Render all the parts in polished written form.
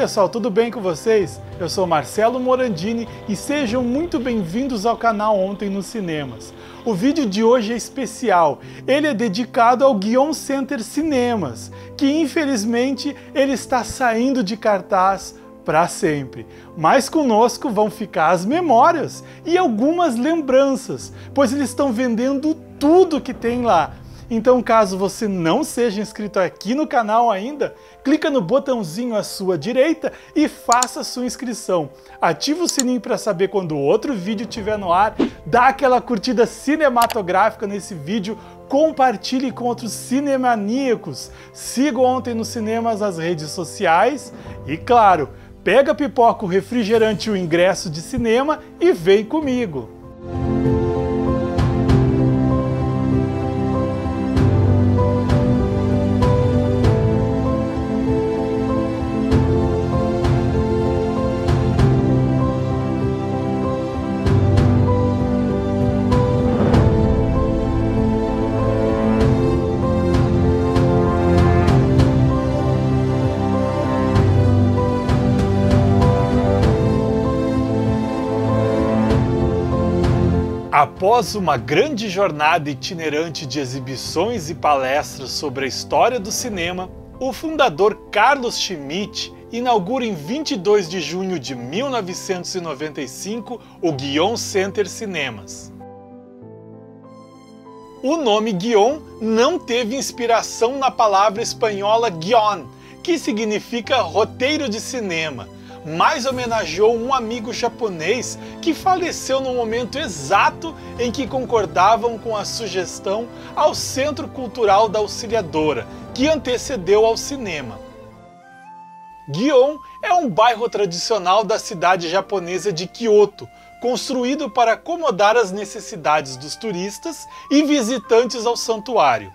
pessoal, tudo bem com vocês? Eu sou Marcelo Morandini e sejam muito bem-vindos ao canal Ontem nos Cinemas. O vídeo de hoje é especial, ele é dedicado ao Guion Center Cinemas, que infelizmente ele está saindo de cartaz para sempre. Mas conosco vão ficar as memórias e algumas lembranças, pois eles estão vendendo tudo que tem lá. Então, caso você não seja inscrito aqui no canal ainda, clica no botãozinho à sua direita e faça sua inscrição. Ativa o sininho para saber quando outro vídeo estiver no ar, dá aquela curtida cinematográfica nesse vídeo, compartilhe com outros cinemaníacos, siga Ontem nos Cinemas nas redes sociais e, claro, pega a pipoca, o refrigerante e o ingresso de cinema e vem comigo! Após uma grande jornada itinerante de exibições e palestras sobre a história do cinema, o fundador Carlos Schmitt inaugura em 22 de junho de 1995 o Guion Center Cinemas. O nome Guion não teve inspiração na palavra espanhola guion, que significa roteiro de cinema, mas homenageou um amigo japonês que faleceu no momento exato em que concordavam com a sugestão ao Centro Cultural da Auxiliadora, que antecedeu ao cinema. Gion é um bairro tradicional da cidade japonesa de Kyoto, construído para acomodar as necessidades dos turistas e visitantes ao santuário.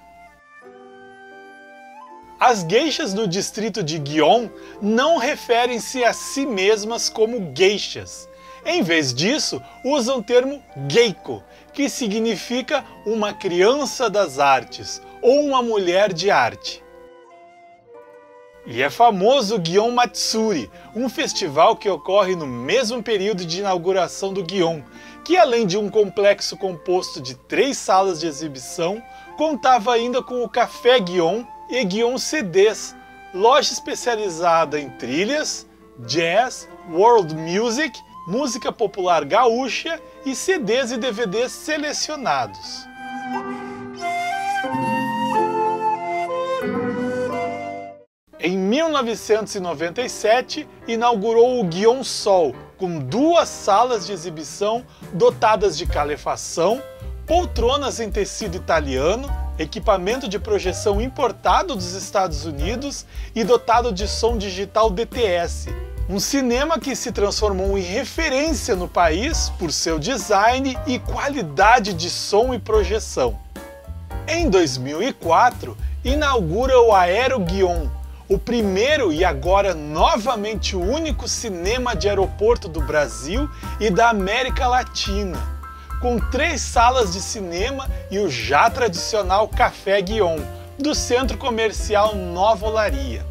As geishas do distrito de Gion não referem-se a si mesmas como geishas. Em vez disso, usam o termo geiko, que significa uma criança das artes ou uma mulher de arte. E é famoso o Gion Matsuri, um festival que ocorre no mesmo período de inauguração do Gion, que além de um complexo composto de 3 salas de exibição, contava ainda com o Café Gion e Gion CDs, loja especializada em trilhas, jazz, world music, música popular gaúcha e CDs e DVDs selecionados. Em 1997, inaugurou o Gion Sol, com 2 salas de exibição dotadas de calefação, poltronas em tecido italiano, equipamento de projeção importado dos Estados Unidos e dotado de som digital DTS. Um cinema que se transformou em referência no país por seu design e qualidade de som e projeção. Em 2004, inaugura o Aero Gion, o primeiro e agora novamente único cinema de aeroporto do Brasil e da América Latina, com 3 salas de cinema e o já tradicional Café Gion, do centro comercial Nova Olaria.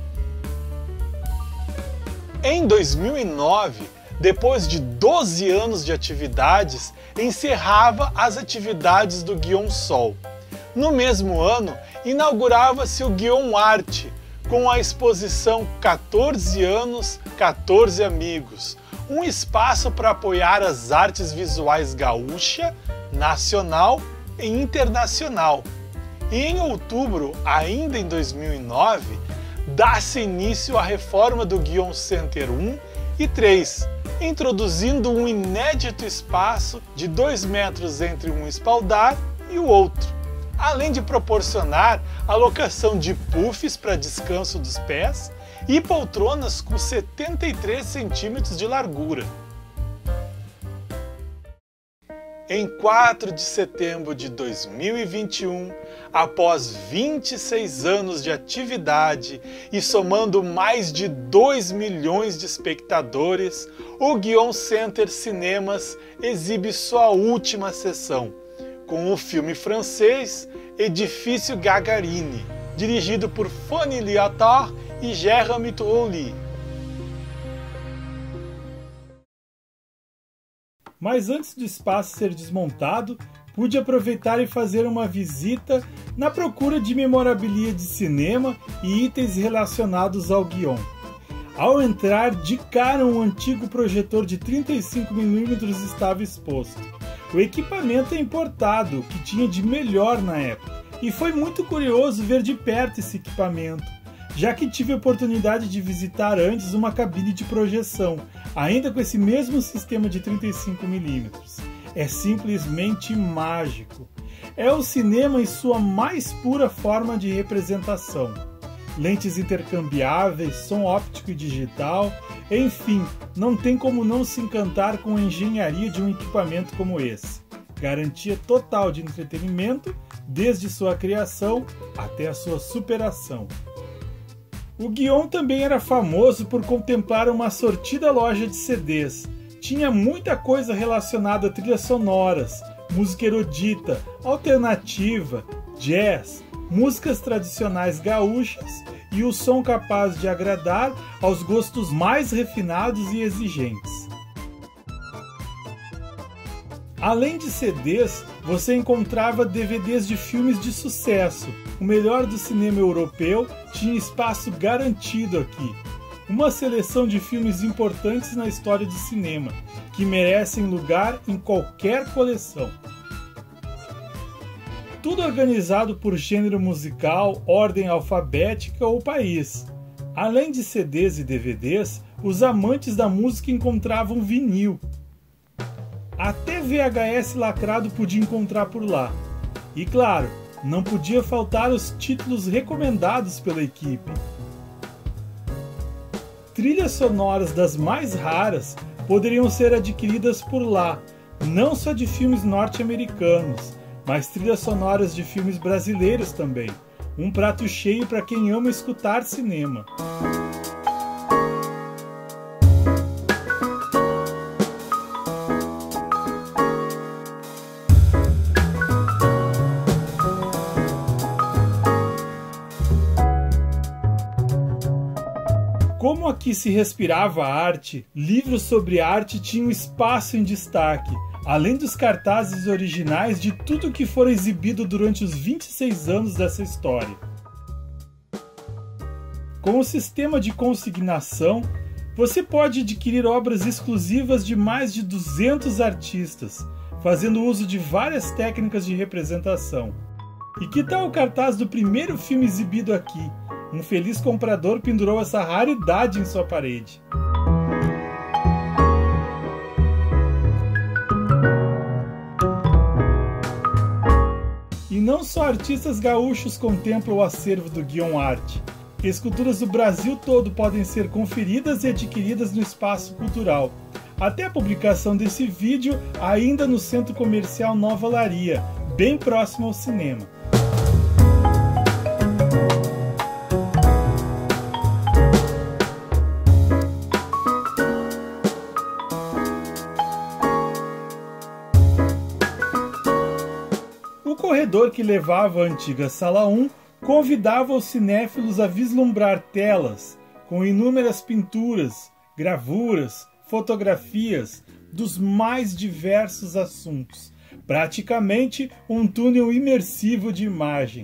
Em 2009, depois de 12 anos de atividades, encerrava as atividades do Gion Sol. No mesmo ano, inaugurava-se o Gion Arte, com a exposição 14 anos, 14 amigos, um espaço para apoiar as artes visuais gaúcha, nacional e internacional. E em outubro, ainda em 2009, dá-se início à reforma do Guion Center 1 e 3, introduzindo um inédito espaço de 2 metros entre um espaldar e o outro, além de proporcionar a locação de puffs para descanso dos pés e poltronas com 73 centímetros de largura. Em 4 de setembro de 2021, após 26 anos de atividade e somando mais de 2 milhões de espectadores, o Guion Center Cinemas exibe sua última sessão, com o filme francês Edifício Gagarini, dirigido por Fanny Liattard e Jérôme Trulli. mas antes do espaço ser desmontado, pude aproveitar e fazer uma visita na procura de memorabilia de cinema e itens relacionados ao guion. Ao entrar, de cara um antigo projetor de 35mm estava exposto. O equipamento é importado, o que tinha de melhor na época, e foi muito curioso ver de perto esse equipamento, já que tive a oportunidade de visitar antes uma cabine de projeção, ainda com esse mesmo sistema de 35mm. É simplesmente mágico. É o cinema em sua mais pura forma de representação. Lentes intercambiáveis, som óptico e digital, enfim, não tem como não se encantar com a engenharia de um equipamento como esse. Garantia total de entretenimento, desde sua criação até a sua superação. O guion também era famoso por contemplar uma sortida loja de CDs. Tinha muita coisa relacionada a trilhas sonoras, música erudita, alternativa, jazz, músicas tradicionais gaúchas e o som capaz de agradar aos gostos mais refinados e exigentes. Além de CDs, você encontrava DVDs de filmes de sucesso. O melhor do cinema europeu tinha espaço garantido aqui. Uma seleção de filmes importantes na história do cinema, que merecem lugar em qualquer coleção. Tudo organizado por gênero musical, ordem alfabética ou país. Além de CDs e DVDs, os amantes da música encontravam vinil. Até VHS lacrado podia encontrar por lá. E claro, não podia faltar os títulos recomendados pela equipe. Trilhas sonoras das mais raras poderiam ser adquiridas por lá, não só de filmes norte-americanos, mas trilhas sonoras de filmes brasileiros também. Um prato cheio para quem ama escutar cinema. Como aqui se respirava arte, livros sobre arte tinham espaço em destaque, além dos cartazes originais de tudo que for exibido durante os 26 anos dessa história. Com o sistema de consignação, você pode adquirir obras exclusivas de mais de 200 artistas, fazendo uso de várias técnicas de representação. E que tal o cartaz do primeiro filme exibido aqui? Um feliz comprador pendurou essa raridade em sua parede. E não só artistas gaúchos contemplam o acervo do Guion Art. Esculturas do Brasil todo podem ser conferidas e adquiridas no espaço cultural. Até a publicação desse vídeo, ainda no Centro Comercial Nova Olaria, bem próximo ao cinema. O corredor que levava à antiga Sala 1 convidava os cinéfilos a vislumbrar telas com inúmeras pinturas, gravuras, fotografias dos mais diversos assuntos. Praticamente um túnel imersivo de imagens.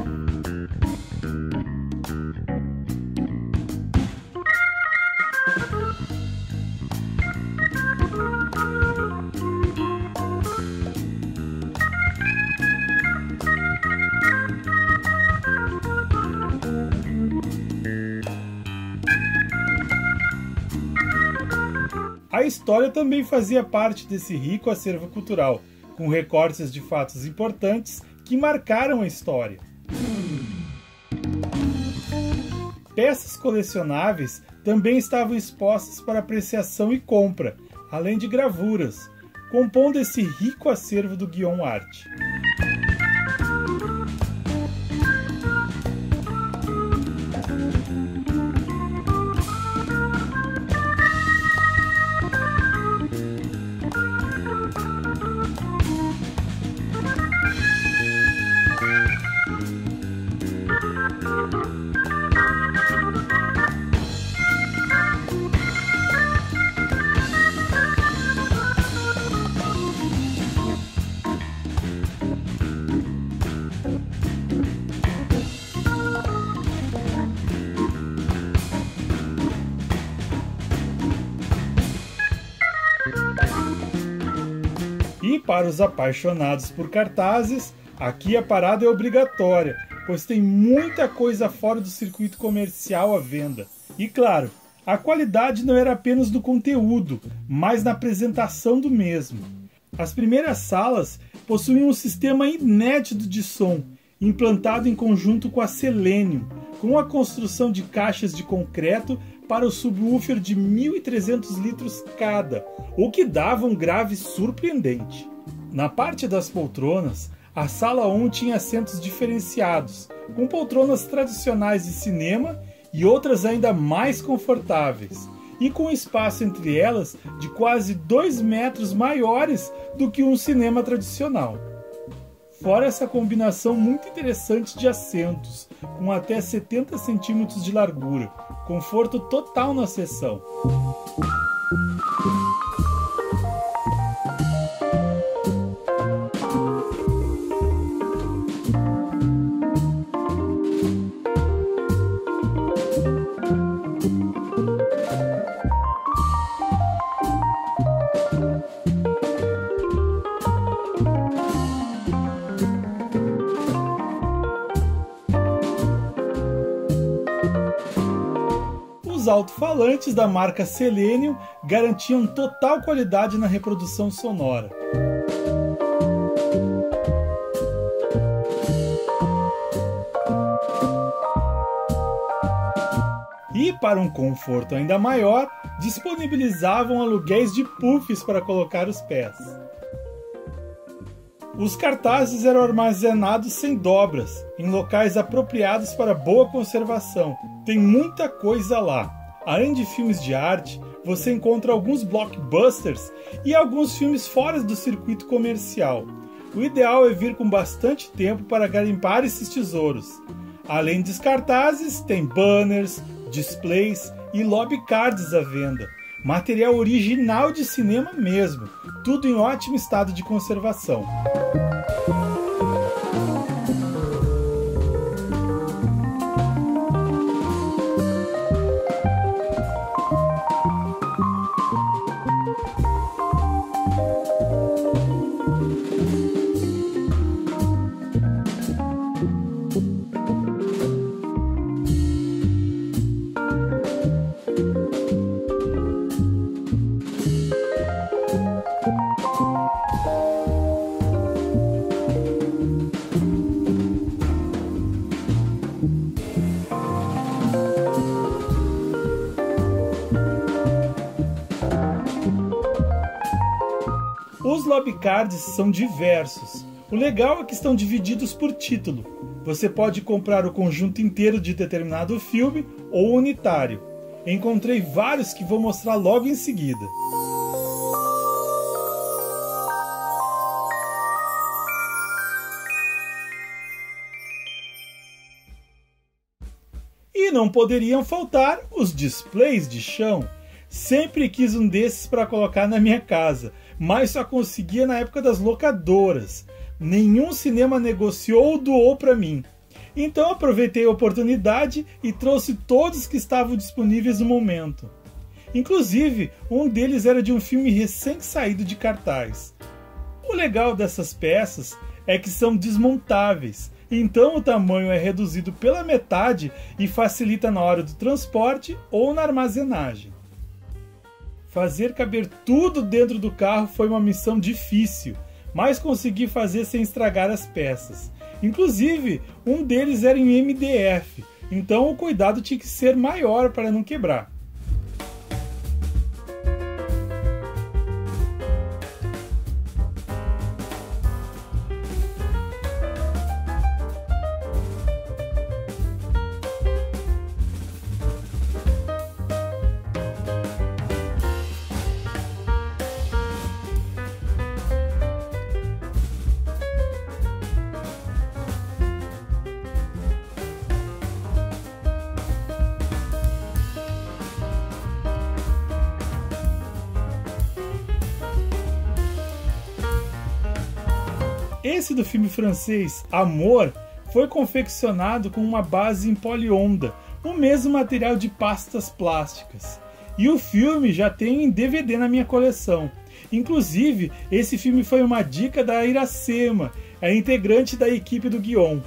A história também fazia parte desse rico acervo cultural, com recortes de fatos importantes que marcaram a história. Peças colecionáveis também estavam expostas para apreciação e compra, além de gravuras, compondo esse rico acervo do Guion Art. E para os apaixonados por cartazes, aqui a parada é obrigatória, pois tem muita coisa fora do circuito comercial à venda. E claro, a qualidade não era apenas do conteúdo, mas na apresentação do mesmo. As primeiras salas possuíam um sistema inédito de som, implantado em conjunto com a Selenium, com a construção de caixas de concreto para o subwoofer de 1.300 litros cada, o que dava um grave surpreendente. Na parte das poltronas, a sala 1 tinha assentos diferenciados, com poltronas tradicionais de cinema e outras ainda mais confortáveis, e com espaço entre elas de quase 2 metros maiores do que um cinema tradicional. Fora essa combinação muito interessante de assentos, com até 70 centímetros de largura, conforto total na seção. Os alto-falantes da marca Selenium garantiam total qualidade na reprodução sonora. E para um conforto ainda maior, disponibilizavam aluguéis de puffs para colocar os pés. Os cartazes eram armazenados sem dobras, em locais apropriados para boa conservação. Tem muita coisa lá. Além de filmes de arte, você encontra alguns blockbusters e alguns filmes fora do circuito comercial. O ideal é vir com bastante tempo para garimpar esses tesouros. Além dos cartazes, tem banners, displays e lobby cards à venda. Material original de cinema mesmo, tudo em ótimo estado de conservação. Os lobbycards são diversos. O legal é que estão divididos por título. Você pode comprar o conjunto inteiro de determinado filme ou unitário. Encontrei vários que vou mostrar logo em seguida. E não poderiam faltar os displays de chão. Sempre quis um desses para colocar na minha casa, mas só conseguia na época das locadoras. Nenhum cinema negociou ou doou para mim. Então aproveitei a oportunidade e trouxe todos que estavam disponíveis no momento. Inclusive, um deles era de um filme recém-saído de cartaz. O legal dessas peças é que são desmontáveis, então o tamanho é reduzido pela metade e facilita na hora do transporte ou na armazenagem. Fazer caber tudo dentro do carro foi uma missão difícil, mas consegui fazer sem estragar as peças. Inclusive, um deles era em MDF, então o cuidado tinha que ser maior para não quebrar. Esse do filme francês Amor foi confeccionado com uma base em polionda, o mesmo material de pastas plásticas. E o filme já tem em DVD na minha coleção. Inclusive, esse filme foi uma dica da Iracema, a integrante da equipe do Guion.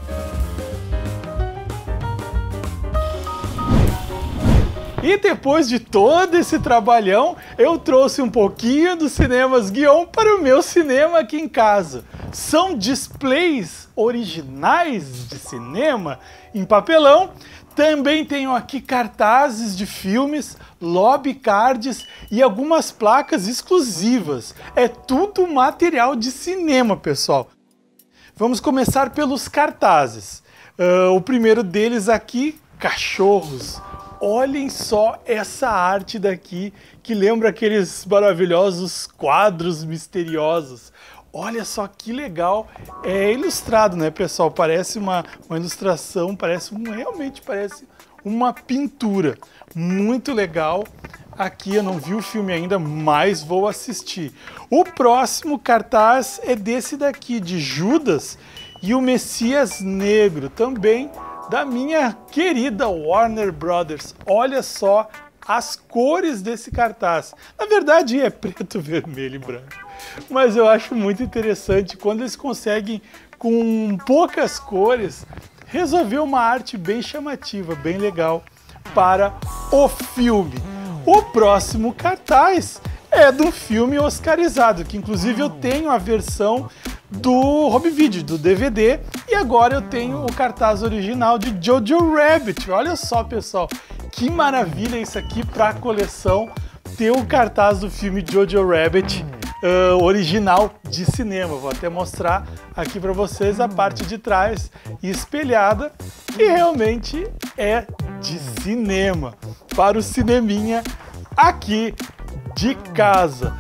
E depois de todo esse trabalhão, eu trouxe um pouquinho dos cinemas Guion para o meu cinema aqui em casa. São displays originais de cinema em papelão. Também tenho aqui cartazes de filmes, lobby cards e algumas placas exclusivas. É tudo material de cinema, pessoal. Vamos começar pelos cartazes. O primeiro deles aqui, cachorros. Olhem só essa arte daqui, que lembra aqueles maravilhosos quadros misteriosos. Olha só que legal. É ilustrado, né, pessoal? Parece uma ilustração, realmente parece uma pintura. Muito legal. Aqui eu não vi o filme ainda, mas vou assistir. O próximo cartaz é desse daqui, de Judas e o Messias Negro, também da minha querida Warner Brothers. Olha só as cores desse cartaz. Na verdade é preto, vermelho e branco. Mas eu acho muito interessante quando eles conseguem, com poucas cores, resolver uma arte bem chamativa, bem legal para o filme. O próximo cartaz é de um filme oscarizado, que inclusive eu tenho a versão do home video, do DVD, e agora eu tenho o cartaz original de Jojo Rabbit. Olha só, pessoal, que maravilha isso aqui para a coleção, ter o cartaz do filme Jojo Rabbit original de cinema. Vou até mostrar aqui para vocês a parte de trás espelhada, que realmente é de cinema, para o cineminha aqui de casa.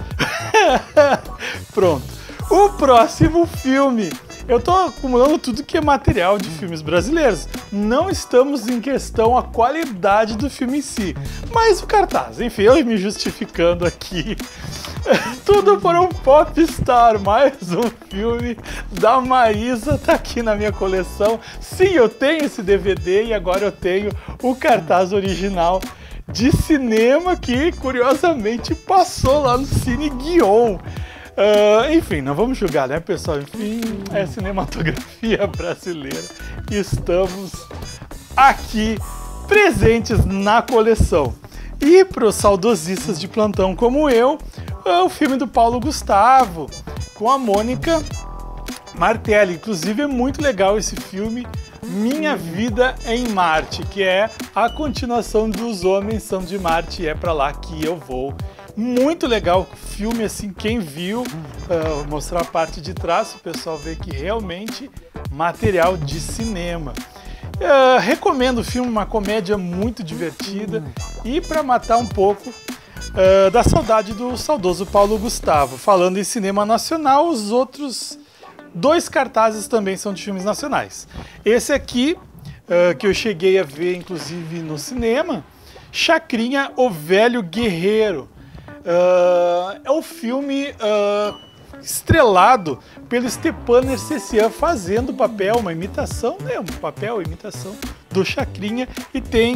Pronto. O próximo filme, eu tô acumulando tudo que é material de filmes brasileiros. Não estamos em questão a qualidade do filme em si, mas o cartaz, enfim, eu me justificando aqui. Tudo por um Popstar, mais um filme da Maísa, tá aqui na minha coleção. Sim, eu tenho esse DVD e agora eu tenho o cartaz original de cinema que, curiosamente, passou lá no Cine Guion. Enfim, não vamos julgar, né, pessoal? Enfim, é cinematografia brasileira. Estamos aqui presentes na coleção. E para os saudosistas de plantão como eu, o filme do Paulo Gustavo, com a Mônica Martelli. Inclusive é muito legal esse filme, Minha Vida em Marte, que é a continuação dos Homens São de Marte e é para lá que eu vou. Muito legal o filme, assim, quem viu, vou mostrar a parte de trás, o pessoal vê que realmente material de cinema. Recomendo o filme, uma comédia muito divertida e para matar um pouco da saudade do saudoso Paulo Gustavo. Falando em cinema nacional, os outros dois cartazes também são de filmes nacionais. Esse aqui, que eu cheguei a ver inclusive no cinema, Chacrinha, o Velho Guerreiro. É um filme estrelado pelo Stepan Ercecian fazendo o papel, uma imitação, né? Imitação do Chacrinha, e tem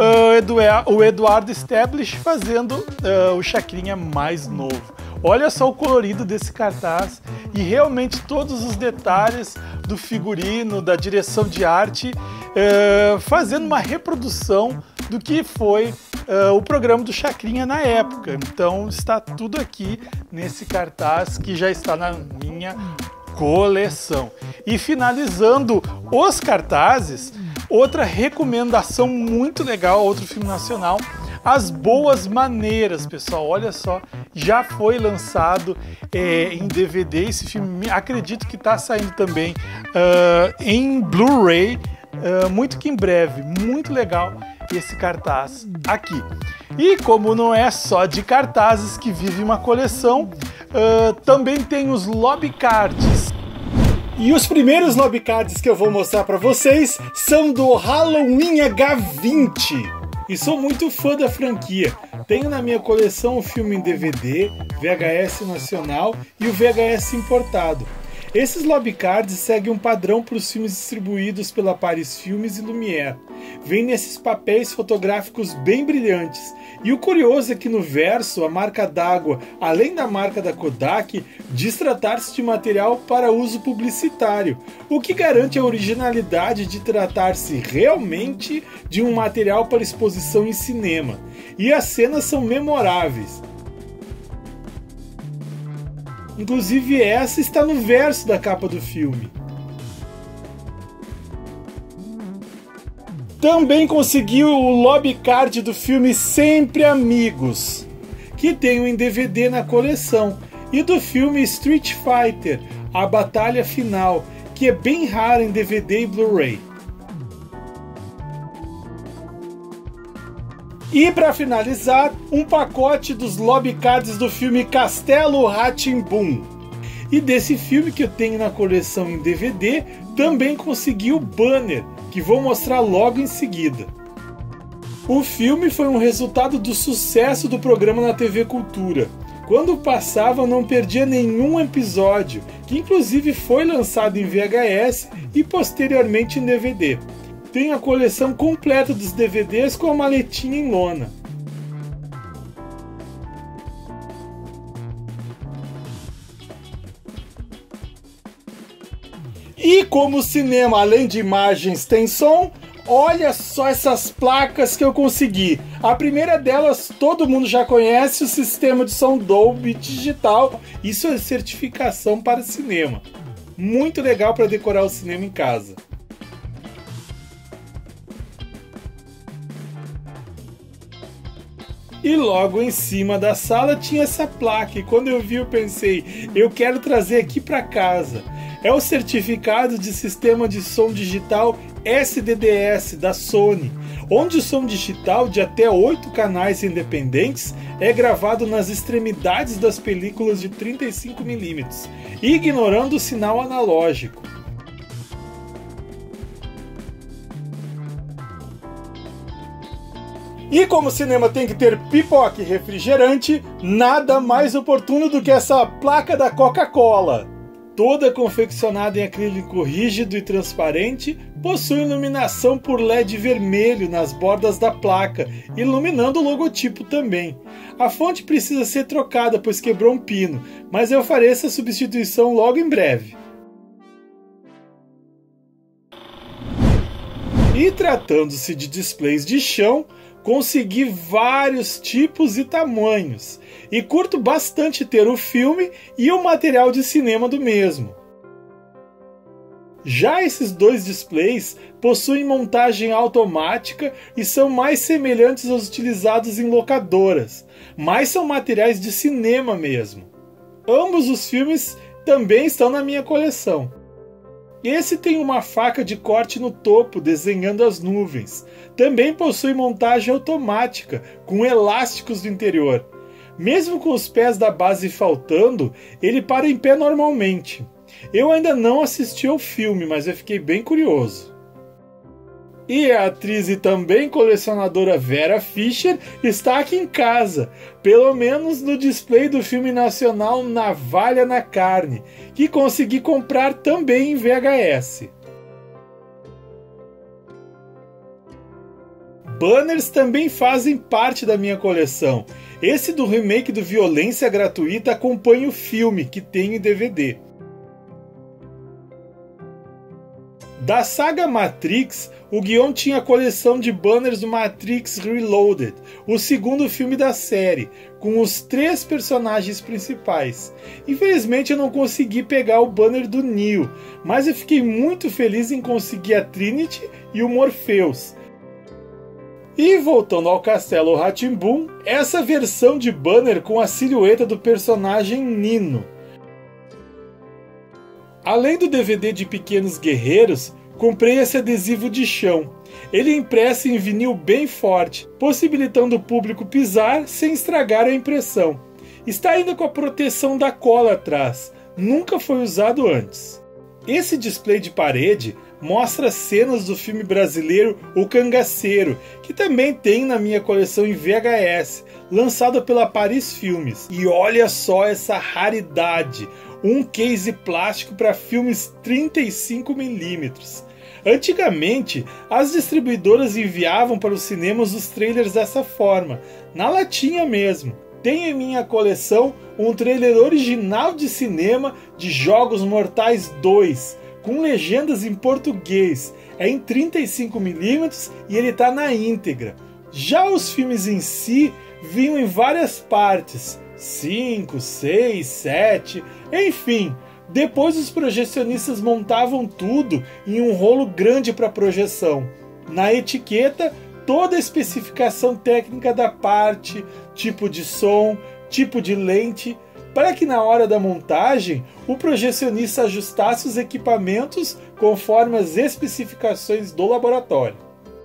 o Eduardo Stablish fazendo o Chacrinha mais novo. Olha só o colorido desse cartaz e realmente todos os detalhes do figurino, da direção de arte, fazendo uma reprodução do que foi o programa do Chacrinha na época. Então está tudo aqui nesse cartaz que já está na minha coleção. E finalizando os cartazes, outra recomendação muito legal, outro filme nacional, As Boas Maneiras, pessoal. Olha só, já foi lançado em DVD. Esse filme, acredito que está saindo também em Blu-ray, muito que em breve. Muito legal esse cartaz aqui. E como não é só de cartazes que vive uma coleção, também tem os lobby cards. E os primeiros lobby cards que eu vou mostrar para vocês são do Halloween H20. E sou muito fã da franquia. Tenho na minha coleção o filme em DVD, VHS nacional e o VHS importado. Esses lobbycards seguem um padrão para os filmes distribuídos pela Paris Filmes e Lumière. Vêm nesses papéis fotográficos bem brilhantes. E o curioso é que no verso, a marca d'água, além da marca da Kodak, diz tratar-se de material para uso publicitário, o que garante a originalidade de tratar-se realmente de um material para exposição em cinema. E as cenas são memoráveis. Inclusive essa está no verso da capa do filme. Também conseguiu o lobbycard do filme Sempre Amigos, que tem em DVD na coleção, e do filme Street Fighter, A Batalha Final, que é bem raro em DVD e Blu-ray. E para finalizar, um pacote dos lobbycards do filme Castelo Rá-Tim-Bum. E desse filme que eu tenho na coleção em DVD, também consegui o banner, que vou mostrar logo em seguida. O filme foi um resultado do sucesso do programa na TV Cultura. Quando passava, eu não perdia nenhum episódio, que inclusive foi lançado em VHS e posteriormente em DVD. Tem a coleção completa dos DVDs com a maletinha em lona. E como o cinema, além de imagens, tem som, olha só essas placas que eu consegui. A primeira delas, todo mundo já conhece, o sistema de som Dolby Digital. Isso é certificação para cinema. Muito legal para decorar o cinema em casa. E logo em cima da sala tinha essa placa, e quando eu vi eu pensei, eu quero trazer aqui para casa. É o certificado de sistema de som digital SDDS da Sony, onde o som digital de até 8 canais independentes é gravado nas extremidades das películas de 35mm, ignorando o sinal analógico. E como o cinema tem que ter pipoca e refrigerante, nada mais oportuno do que essa placa da Coca-Cola. Toda confeccionada em acrílico rígido e transparente, possui iluminação por LED vermelho nas bordas da placa, iluminando o logotipo também. A fonte precisa ser trocada, pois quebrou um pino, mas eu farei essa substituição logo em breve. E tratando-se de displays de chão, consegui vários tipos e tamanhos, e curto bastante ter o filme e o material de cinema do mesmo. Já esses dois displays possuem montagem automática e são mais semelhantes aos utilizados em locadoras, mas são materiais de cinema mesmo. Ambos os filmes também estão na minha coleção. Esse tem uma faca de corte no topo, desenhando as nuvens. Também possui montagem automática, com elásticos no interior. Mesmo com os pés da base faltando, ele para em pé normalmente. Eu ainda não assisti ao filme, mas eu fiquei bem curioso. E a atriz e também colecionadora Vera Fischer está aqui em casa, pelo menos no display do filme nacional Navalha na Carne, que consegui comprar também em VHS. Banners também fazem parte da minha coleção. Esse do remake do Violência Gratuita acompanha o filme, que tem em DVD. Da saga Matrix, o Guion tinha a coleção de banners do Matrix Reloaded, o segundo filme da série, com os 3 personagens principais. Infelizmente eu não consegui pegar o banner do Neo, mas eu fiquei muito feliz em conseguir a Trinity e o Morpheus. E voltando ao Castelo Rá-Tim-Bum, essa versão de banner com a silhueta do personagem Nino. Além do DVD de Pequenos Guerreiros, comprei esse adesivo de chão. Ele é impresso em vinil bem forte, possibilitando o público pisar sem estragar a impressão. Está ainda com a proteção da cola atrás, nunca foi usado antes. Esse display de parede mostra cenas do filme brasileiro O Cangaceiro, que também tem na minha coleção em VHS, lançado pela Paris Filmes. E olha só essa raridade, um case plástico para filmes 35mm. Antigamente, as distribuidoras enviavam para os cinemas os trailers dessa forma, na latinha mesmo. Tenho em minha coleção um trailer original de cinema de Jogos Mortais 2, com legendas em português, é em 35mm e ele está na íntegra. Já os filmes em si vinham em várias partes, 5, 6, 7, enfim. Depois os projecionistas montavam tudo em um rolo grande para projeção. Na etiqueta, toda a especificação técnica da parte, tipo de som, tipo de lente, para que na hora da montagem o projecionista ajustasse os equipamentos conforme as especificações do laboratório.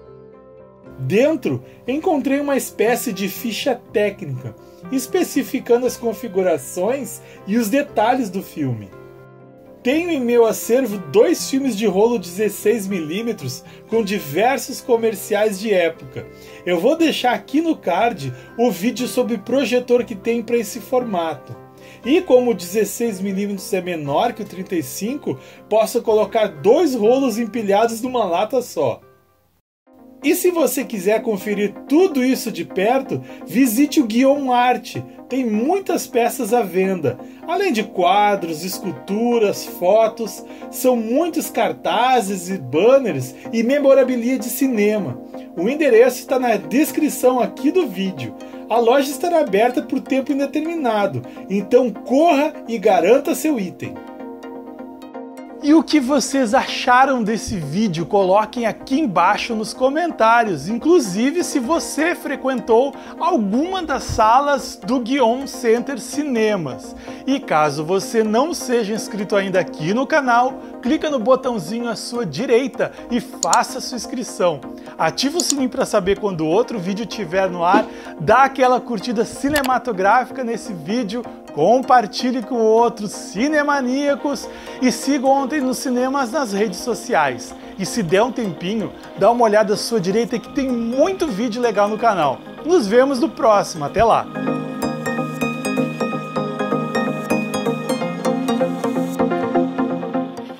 Dentro encontrei uma espécie de ficha técnica, especificando as configurações e os detalhes do filme. Tenho em meu acervo 2 filmes de rolo 16mm com diversos comerciais de época. Eu vou deixar aqui no card o vídeo sobre o projetor que tem para esse formato. E como o 16mm é menor que o 35, posso colocar 2 rolos empilhados numa lata só. E se você quiser conferir tudo isso de perto, visite o Guion Art. Tem muitas peças à venda, além de quadros, esculturas, fotos. São muitos cartazes e banners e memorabilia de cinema. O endereço está na descrição aqui do vídeo. A loja estará aberta por tempo indeterminado, então corra e garanta seu item. E o que vocês acharam desse vídeo? Coloquem aqui embaixo nos comentários, inclusive se você frequentou alguma das salas do Guion Center Cinemas. E caso você não seja inscrito ainda aqui no canal, clica no botãozinho à sua direita e faça sua inscrição. Ativa o sininho para saber quando outro vídeo estiver no ar, dá aquela curtida cinematográfica nesse vídeo, compartilhe com outros cinemaníacos e siga Ontem nos Cinemas nas redes sociais. E se der um tempinho, dá uma olhada à sua direita que tem muito vídeo legal no canal. Nos vemos no próximo, até lá!